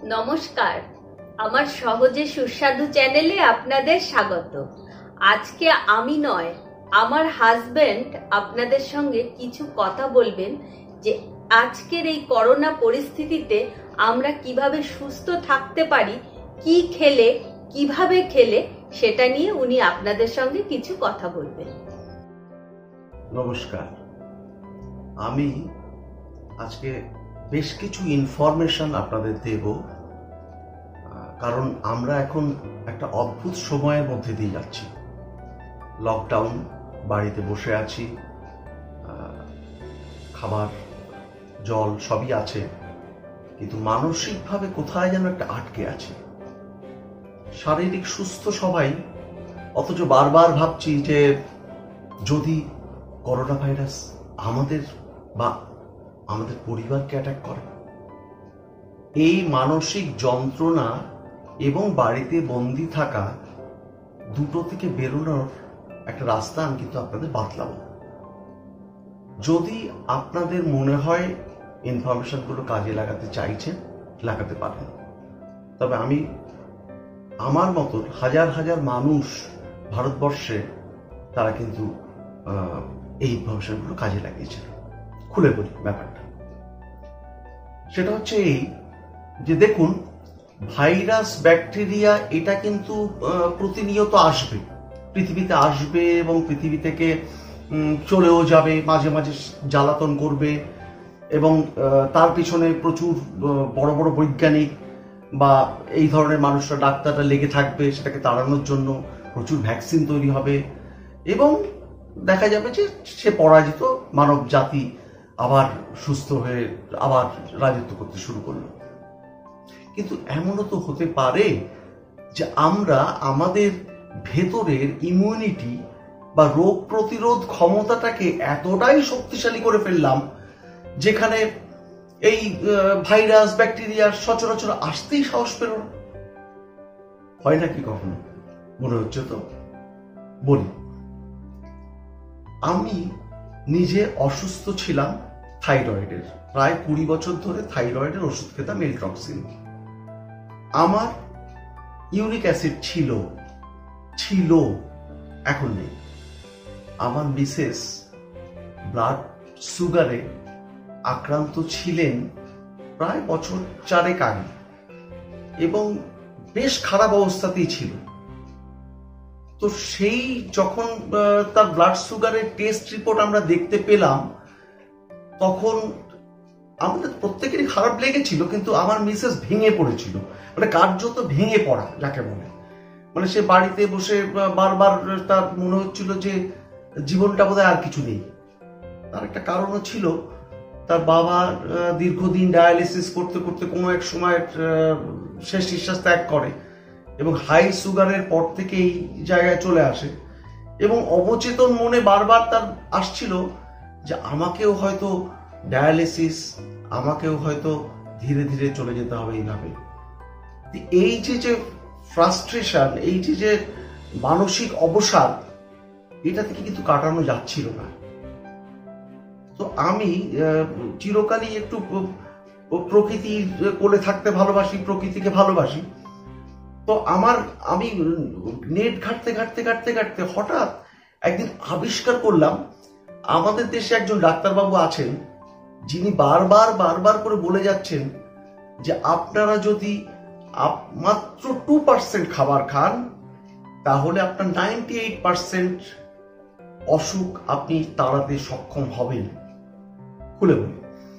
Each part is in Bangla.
নমস্কার, আমার সহজে সুস্বাদু চ্যানেলে আপনাদের স্বাগত। আজকে আমি নয়, আমার হাজবেন্ড আপনাদের সঙ্গে কিছু কথা বলবেন যে আজকের এই করোনা পরিস্থিতিতে আমরা কিভাবে সুস্থ থাকতে পারি, কি খেলে, কিভাবে খেলে, সেটা নিয়ে উনি আপনাদের সঙ্গে কিছু কথা বলবেন। নমস্কার, আমি আজকে বেশ কিছু ইনফরমেশন আপনাদের দেব, কারণ আমরা এখন একটা অদ্ভুত সময়ের মধ্যে দিয়ে যাচ্ছি। লকডাউন, বাড়িতে বসে আছি, খাবার জল সবই আছে, কিন্তু মানসিকভাবে কোথায় যেন একটা আটকে আছে। শারীরিক সুস্থ সবাই, অথচ বারবার ভাবছি যে যদি করোনা ভাইরাস আমাদের বা আমাদের পরিবারকে অ্যাটাক করে। এই মানসিক যন্ত্রণা এবং বাড়িতে বন্দি থাকা দুটো থেকে বেরোনোর একটা রাস্তা আমি কিন্তু আপনাদের বাতলাবো। যদি আপনাদের মনে হয় ইনফরমেশনগুলো কাজে লাগাতে চাইছেন, লাগাতে পারেন। তবে আমি আমার মতো হাজার হাজার মানুষ ভারতবর্ষে তারা কিন্তু এই ইনফরমেশনগুলো কাজে লাগিয়েছেন। খুলে বলি ব্যাপারটা। সেটা হচ্ছে এই যে দেখুন, ভাইরাস ব্যাকটেরিয়া এটা কিন্তু প্রতিনিয়ত আসবে, পৃথিবীতে আসবে এবং পৃথিবী থেকে চলেও যাবে, মাঝে মাঝে জ্বালাতন করবে এবং তার পিছনে প্রচুর বড় বড় বৈজ্ঞানিক বা এই ধরনের মানুষরা, ডাক্তাররা লেগে থাকবে সেটাকে তাড়ানোর জন্য। প্রচুর ভ্যাকসিন তৈরি হবে এবং দেখা যাবে যে সে পরাজিত, মানব জাতি আবার সুস্থ হয়ে আবার রাজত্ব করতে শুরু করলো। কিন্তু এমনও তো হতে পারে যে আমরা আমাদের ভেতরের ইমিউনিটি বা রোগ প্রতিরোধ ক্ষমতাটাকে এতটাই শক্তিশালী করে ফেললাম যেখানে এই ভাইরাস ব্যাকটেরিয়া সচরাচর আসতেই সাহস পেল না। হয় নাকি কখনো? মনে হচ্ছে তো। বলি, আমি নিজে অসুস্থ ছিলাম থাইরয়েডের, প্রায় 20 বছর ধরে থাইরয়েডের ওষুধ খেতাম, এলট্রক্সিন। আমার ইউরিক অ্যাসিড ছিল, এখন নেই। আমার মিসেস ব্লাড সুগারে আক্রান্ত ছিলেন প্রায় বছর 4 আগে এবং বেশ খারাপ অবস্থাতেই ছিল। তো সেই যখন তার ব্লাড সুগারের টেস্ট রিপোর্ট আমরা দেখতে পেলাম, তখন আমাদের প্রত্যেকেরই খারাপ লেগেছিল, কিন্তু আমার মিসেস ভেঙে পড়েছিল। মানে কার্যত ভেঙে পড়া যাকে বলে। মানে সে বাড়িতে বসে বারবার তার মনে হচ্ছিল যে জীবনটা বোধহয় আর কিছু নেই। তার একটা কারণও ছিল, তার বাবা দীর্ঘদিন ডায়ালিসিস করতে করতে কোনো এক সময় শেষ নিঃশ্বাস ত্যাগ করে এবং হাই সুগারের পর থেকে এই জায়গায় চলে আসে এবং অবচেতন মনে বারবার তার আসছিল যে আমাকেও হয়তো ডায়ালিসিস, আমাকেও হয়তো ধীরে ধীরে চলে যেতে হবে এইভাবে। এই যে ফ্রাস্ট্রেশন, এই যে মানসিক অবসাদ, এটা থেকে কিন্তু কাটানো যাচ্ছিল না। তো আমি চিরকালই একটু প্রকৃতির কোলে থাকতে ভালোবাসি, প্রকৃতিকে ভালোবাসি। তো আমি নেট ঘাটতে হঠাৎ একদিন আবিষ্কার করলাম, আমাদের দেশে একজন ডাক্তারবাবু আছেন যিনি বারবার করে বলে যাচ্ছেন যে আপনারা যদি মাত্র 2% খাবার খান, তাহলে আপনার 98% অসুখ আপনি তাড়াতে সক্ষম হবেন। খুলে বলি,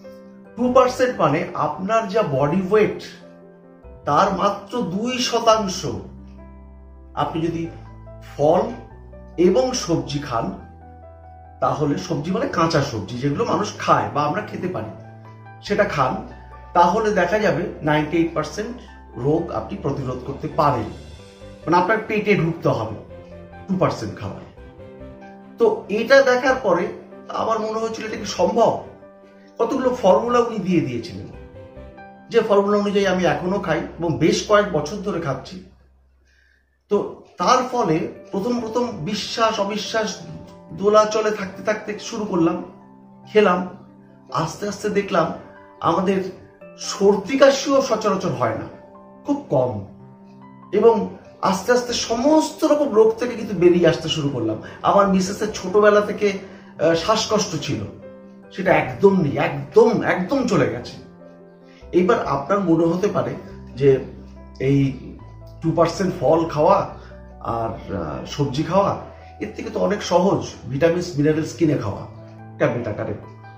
2% মানে আপনার যা বডি ওয়েট তার মাত্র 2% আপনি যদি ফল এবং সবজি খান, তাহলে সবজি মানে কাঁচা সবজি যেগুলো মানুষ খায় বা আমরা খেতে পারি, সেটা খান, তাহলে দেখা যাবে 98% রোগ আপনি প্রতিরোধ করতে পারেন। মানে আপনার পেটে ঢুকতে হবে 2% খাবার। তো এটা দেখার পরে আমার মনে হচ্ছিল এটা কি সম্ভব। কতগুলো ফর্মুলা উনি দিয়ে দিয়েছিলেন, যে ফর্মুলা অনুযায়ী আমি এখনো খাই এবং বেশ কয়েক বছর ধরে খাচ্ছি। তো তার ফলে প্রথম বিশ্বাস অবিশ্বাস দোলাচলে থাকতে শুরু করলাম, খেলাম। আস্তে আস্তে দেখলাম আমাদের সর্দি কাশিও সচরাচর হয় না, খুব কম। এবং আস্তে আস্তে সমস্ত রকম রোগ থেকে কিন্তু বেরিয়ে আসতে শুরু করলাম। আমার মিসেসের ছোটবেলা থেকে শ্বাসকষ্ট ছিল, সেটা একদম নেই, একদম একদম চলে গেছে। এইবার আপনার মনে হতে পারে যে এই 2% ফল খাওয়া আর সবজি খাওয়া এর থেকে তো অনেক সহজ, ভিটামিনস মিনারেলস কিনে খাওয়া ট্যাবলেট আকারে।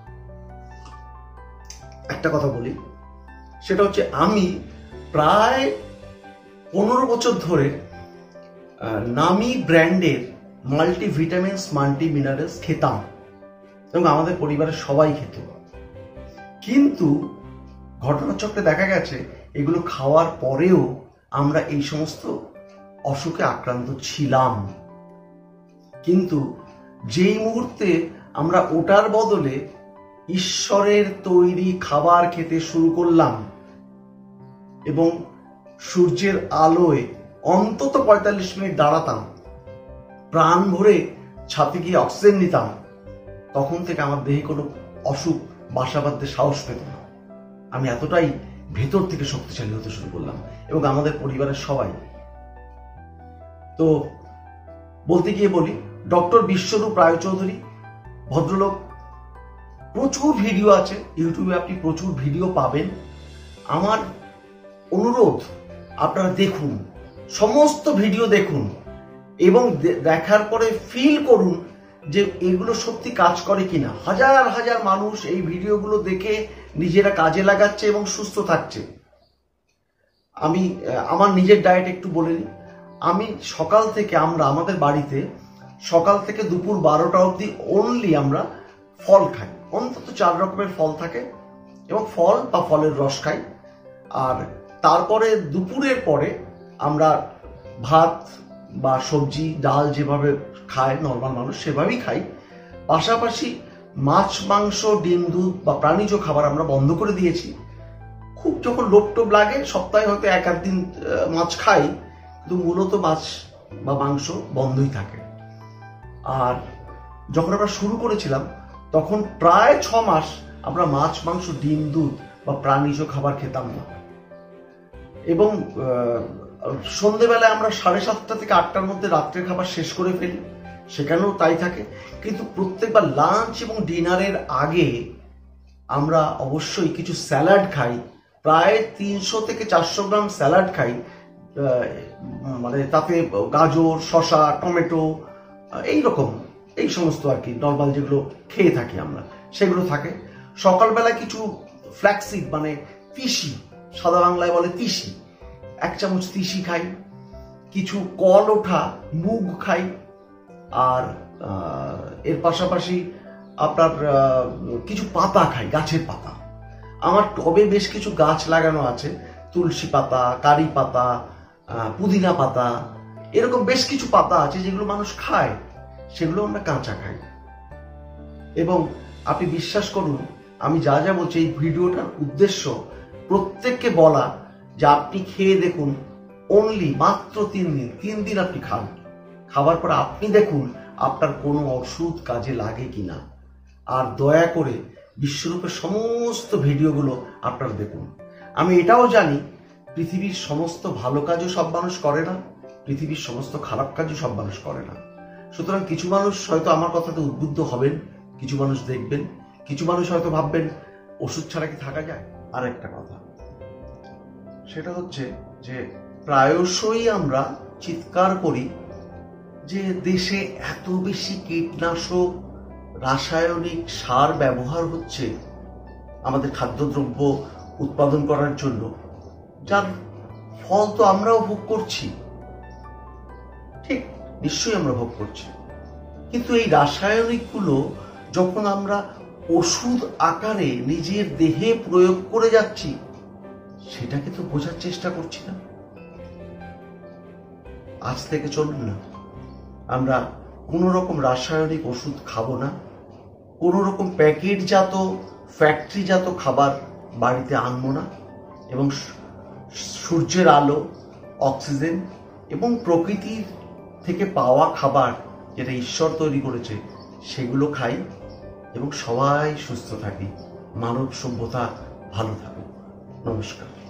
একটা কথা বলি, সেটা হচ্ছে আমি প্রায় 15 বছর ধরে নামি ব্র্যান্ডের মাল্টিভিটামিনস মাল্টি মিনারেলস খেতাম এবং আমাদের পরিবারের সবাই খেত। কিন্তু ঘটনাচক্রে দেখা গেছে এগুলো খাওয়ার পরেও আমরা এই সমস্ত অসুখে আক্রান্ত ছিলাম। কিন্তু যেই মুহূর্তে আমরা ওটার বদলে ঈশ্বরের তৈরি খাবার খেতে শুরু করলাম এবং সূর্যের আলোয় অন্তত 45 মিনিট দাঁড়াতাম, প্রাণ ভরে ছাদে গিয়ে অক্সিজেন নিতাম, তখন থেকে আমার দেহে কোনো অসুখ বাসা বাঁধতে সাহস পেত না। আমি এতটাই ভেতর থেকে শক্তিশালী হতে শুরু করলাম এবং আমাদের পরিবারের সবাই। তো বলতে গিয়ে বলি, ডক্টর বিশ্বরূপ রায়চৌধুরী ভদ্রলোক, প্রচুর ভিডিও আছে ইউটিউবে, আপনি প্রচুর ভিডিও পাবেন। আমার অনুরোধ, আপনারা দেখুন, সমস্ত ভিডিও দেখুন এবং দেখার পরে ফিল করুন যে এগুলো সত্যি কাজ করে কিনা। হাজার হাজার মানুষ এই ভিডিওগুলো দেখে নিজেরা কাজে লাগাচ্ছে এবং সুস্থ থাকছে। আমি আমার নিজের ডায়েট একটু বলে নিই। আমি সকাল থেকে, আমাদের বাড়িতে সকাল থেকে দুপুর 12টা অবধি অনলি আমরা ফল খাই, অন্তত 4 রকমের ফল থাকে এবং ফল বা ফলের রস খাই। আর তারপরে দুপুরের পরে আমরা ভাত বা সবজি ডাল যেভাবে খায় নর্মাল মানুষ সেভাবেই খাই। পাশাপাশি মাছ মাংস ডিম দুধ বা প্রাণীজ খাবার আমরা বন্ধ করে দিয়েছি। খুব যখন লোভ টোপ লাগে সপ্তাহে হয়তো 1-8 দিন মাছ খাই, কিন্তু মূলত মাছ বা মাংস বন্ধই থাকে। আর যখন আমরা শুরু করেছিলাম তখন প্রায় 6 মাস আমরা মাছ মাংস ডিম দুধ বা প্রাণীজ খাবার খেতাম না। এবং সন্ধ্যেবেলায় আমরা 7:30 থেকে 8টার মধ্যে রাত্রের খাবার শেষ করে ফেলি, সেখানেও তাই থাকে। কিন্তু প্রত্যেকবার লাঞ্চ এবং ডিনারের আগে আমরা অবশ্যই কিছু স্যালাড খাই, প্রায় 300 থেকে 400 গ্রাম স্যালাড খাই। মানে তাতে গাজর, শসা, টমেটো, এইরকম এই সমস্ত আর কি নর্মাল যেগুলো খেয়ে থাকি আমরা সেগুলো থাকে। সকালবেলা কিছু ফ্ল্যাক্সিড মানে তিসি, সাদা বাংলায় বলে তিসি, 1 চামচ তিসি খাই। কিছু কল ওঠা মুগ খাই। আর এর পাশাপাশি আপনার কিছু পাতা খাই, গাছের পাতা। আমার টবে বেশ কিছু গাছ লাগানো আছে, তুলসী পাতা, কারি পাতা, পুদিনা পাতা, এরকম বেশ কিছু পাতা আছে যেগুলো মানুষ খায়, সেগুলো আমরা কাঁচা খাই। এবং আপনি বিশ্বাস করুন, আমি যা যা বলছি এই ভিডিওটার উদ্দেশ্য প্রত্যেককে বলা যে আপনি খেয়ে দেখুন, অনলি মাত্র 3 দিন আপনি খান, খাবার পর আপনি দেখুন আপনার কোনো ওষুধ কাজে লাগে কিনা। আর দয়া করে বিশ্বরূপের সমস্ত ভিডিওগুলো আপনারা দেখুন। আমি এটাও জানি পৃথিবীর সমস্ত ভালো কাজও সব মানুষ করে না, পৃথিবীর সমস্ত খারাপ কাজও সব মানুষ করে না। সুতরাং কিছু মানুষ হয়তো আমার কথাতে উদ্বুদ্ধ হবেন, কিছু মানুষ দেখবেন, কিছু মানুষ হয়তো ভাববেন ওষুধ ছাড়া কি থাকা যায়। আর একটা কথা, সেটা হচ্ছে যে প্রায়শই আমরা চিৎকার করি যে দেশে এত বেশি কীটনাশক রাসায়নিক সার ব্যবহার হচ্ছে আমাদের খাদ্যদ্রব্য উৎপাদন করার জন্য, যার ফল তো আমরাও ভোগ করছি। ঠিক, নিশ্চয়ই আমরা ভোগ করছি। কিন্তু এই রাসায়নিকগুলো যখন আমরা ওষুধ আকারে নিজের দেহে প্রয়োগ করে যাচ্ছি, সেটাকে তো বোঝার চেষ্টা করছি না। আজ থেকে চলুন না, আমরা কোনো রকম রাসায়নিক ওষুধ খাবো না, কোনো রকম প্যাকেটজাত ফ্যাক্টরিজাত খাবার বাড়িতে আনবো না, এবং সূর্যের আলো, অক্সিজেন এবং প্রকৃতির থেকে পাওয়া খাবার যেটা ঈশ্বর তৈরি করেছে সেগুলো খাই এবং সবাই সুস্থ থাকি, মানব সভ্যতা ভালো থাকুক। নমস্কার।